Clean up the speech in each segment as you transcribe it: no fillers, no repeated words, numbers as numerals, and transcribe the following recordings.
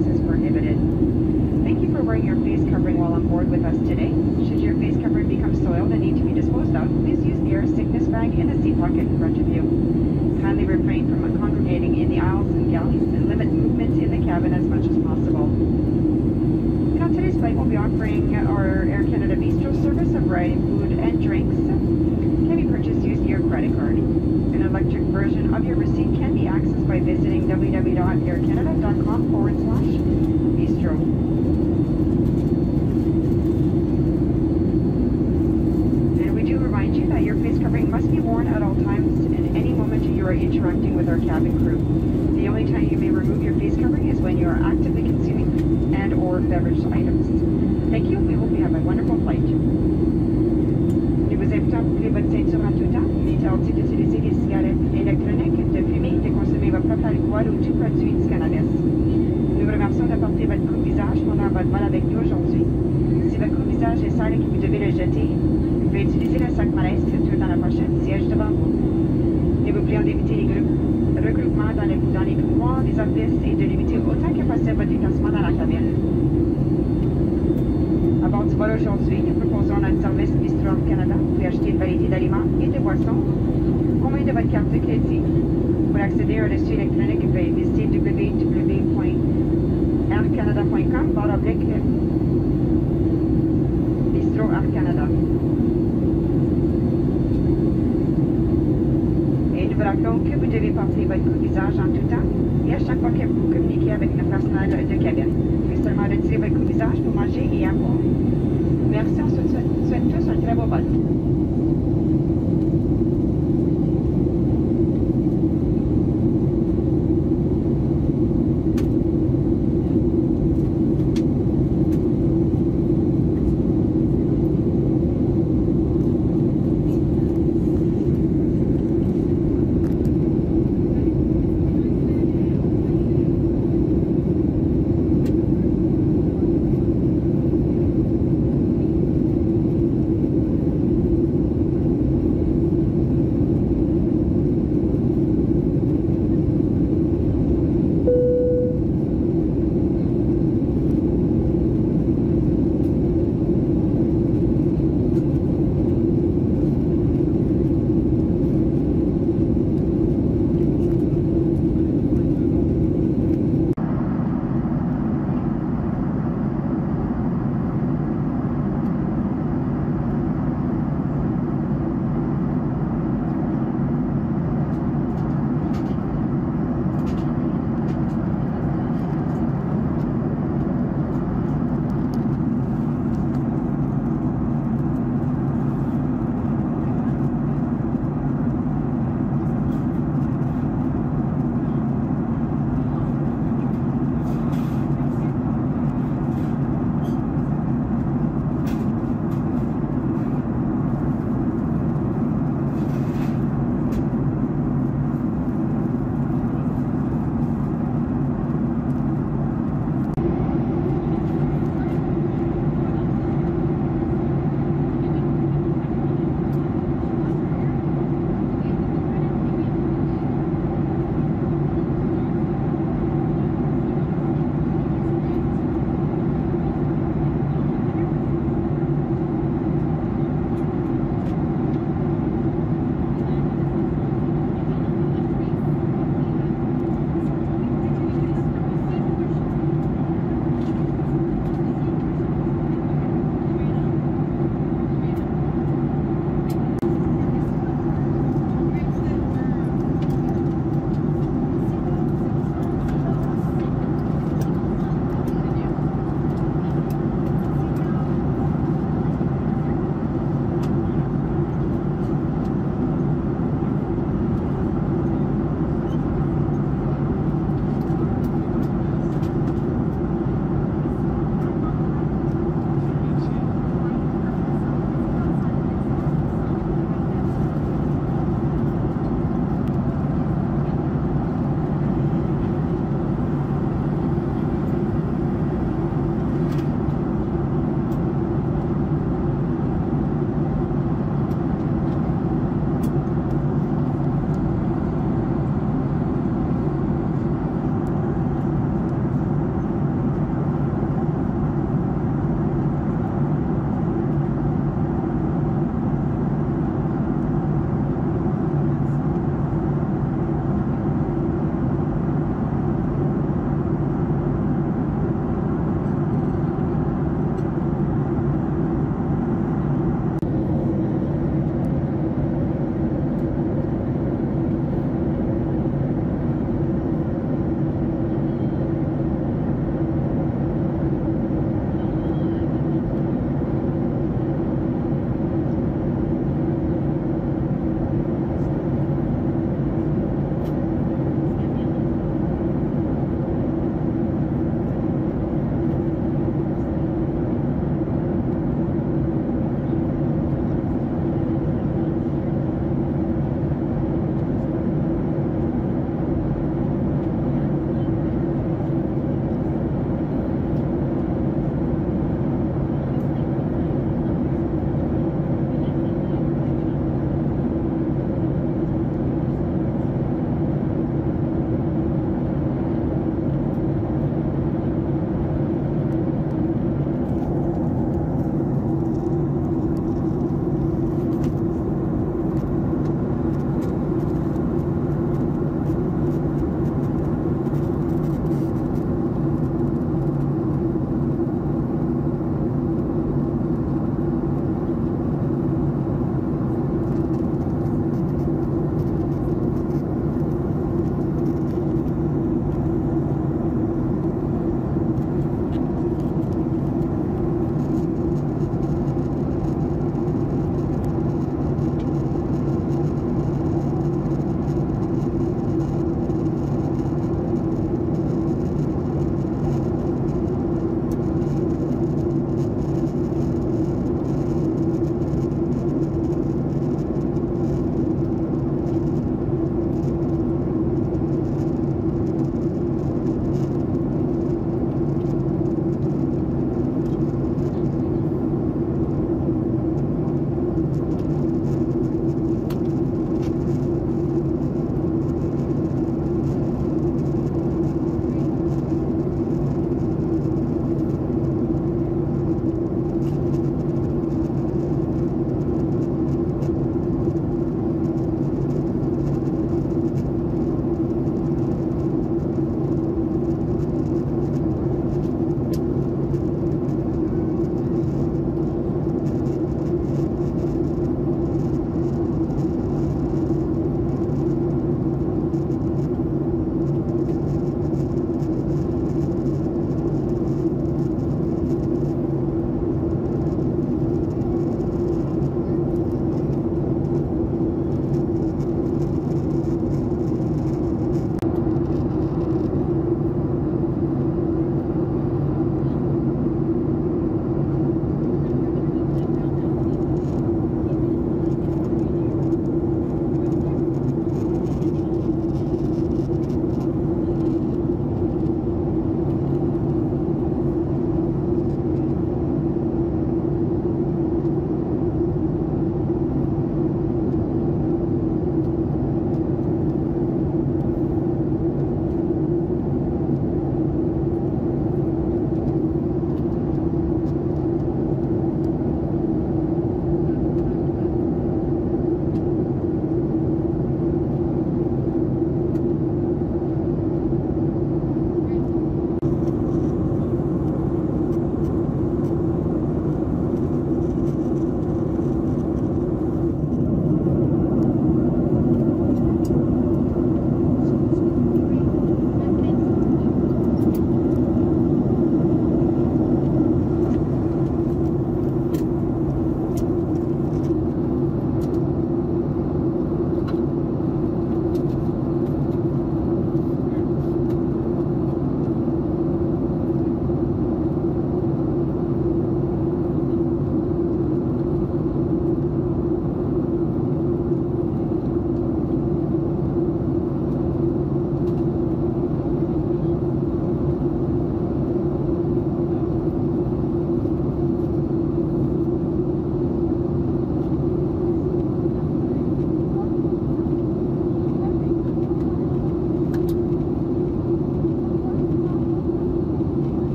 use is prohibited. Thank you for wearing your face covering while on board with us today. Should your face covering become soiled and need to be disposed of, please use the air sickness bag in the seat pocket in front of you. Kindly refrain from congregating in the aisles and galleys and limit movement in the cabin as much as possible. And on today's flight, we'll be offering our Air Canada Bistro service. A variety of food and drinks can be purchased using your credit card. An electric version of your receipt can be accessed by visiting www.aircanada.com/bistro. And we do remind you that your face covering must be worn at all times and any moment you are interacting with our cabin crew. The only time you may remove your face covering is when you are actively consuming and or beverage items. Thank you. We hope you have a wonderful flight. Nous vous invitons à boucler votre ceinture en tout temps. Il est interdit d'utiliser des cigarettes électroniques, de fumer, de consommer votre propre alcool ou tout produit du cannabis. Nous vous remercions d'apporter votre coupe-visage pendant votre vol avec nous aujourd'hui. Si votre coupe-visage est sale et que vous devez le jeter, vous pouvez utiliser le sac malaise situé dans la pochette siège devant vous. Nous vous prions d'éviter les regroupements dans les couloirs des offices et de limiter autant que possible votre déplacement dans la cabine. À bord du vol aujourd'hui, nous proposons notre service Bistro Air Canada. Vous pouvez acheter une variété d'aliments et de boissons au moyen de votre carte de crédit. Pour accéder à un reçu électronique, veuillez visiter www.aircanada.com/Bistro Air Canada. Et nous vous rappelons que vous devez porter votre coupe-visage en tout temps et à chaque fois que vous communiquez avec le personnel de cabine. Vous pouvez seulement retirer votre coupe-visage pour manger et à boire. Merci, on se souhaite tous un très beau vol.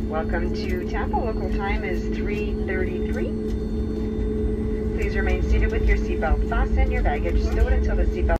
Welcome to Tampa. Local time is 3:33. Please remain seated with your seatbelt fastened, your baggage stowed until the seatbelt